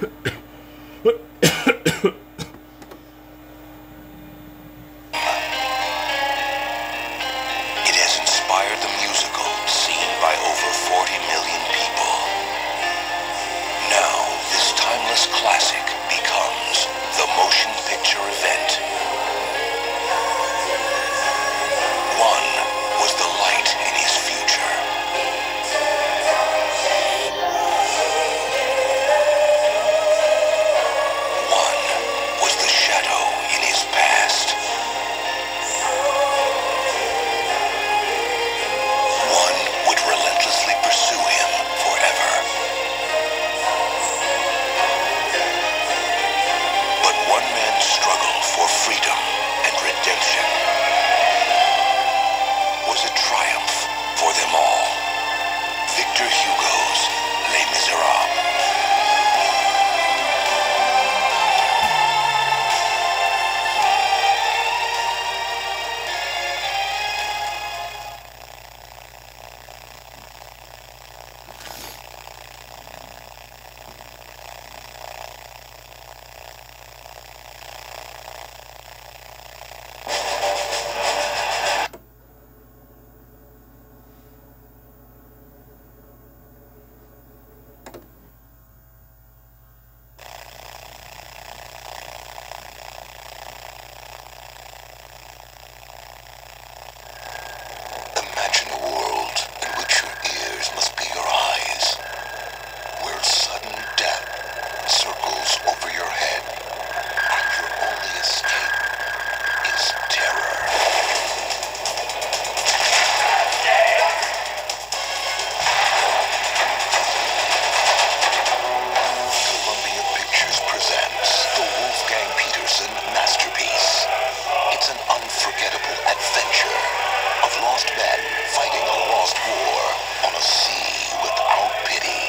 It has inspired the musical, seen by over 40 million people. Now, this timeless classic becomes the motion picture event. One was the light in his future. One was the shadow in his past. One would relentlessly pursue him forever. But one man's struggle for freedom and redemption was a triumph for them all. Victor Hugo's Les Miserables. Imagine a world in which your ears must be your eyes, where sudden death circles over your head, and your only escape is terror. Columbia Pictures presents the Wolfgang Petersen masterpiece. It's an unforgettable adventure of lost men fighting a lost war on a sea without pity.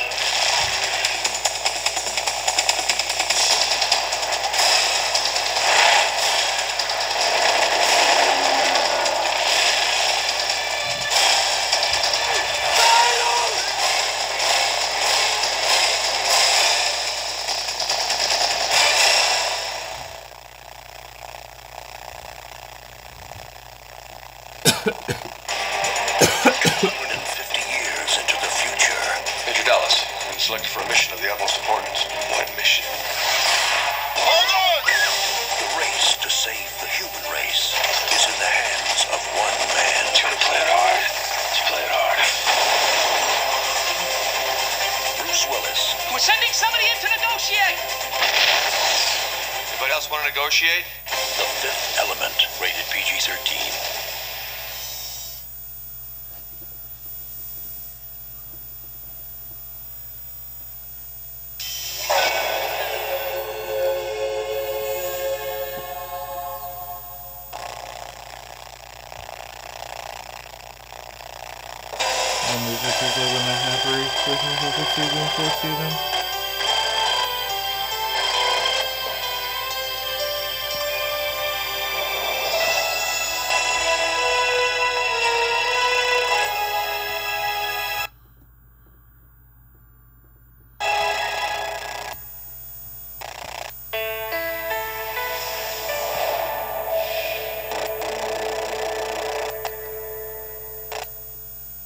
Years into the future. Major Dallas, you've been selected for a mission of the utmost importance. What mission? Hold on! The race to save the human race is in the hands of one man. You gotta play it hard. Let's play it hard. Bruce Willis. We're sending somebody in to negotiate. Anybody else want to negotiate? The Fifth Element, rated PG-13. And these are people when I have reached with me for the season 4 season.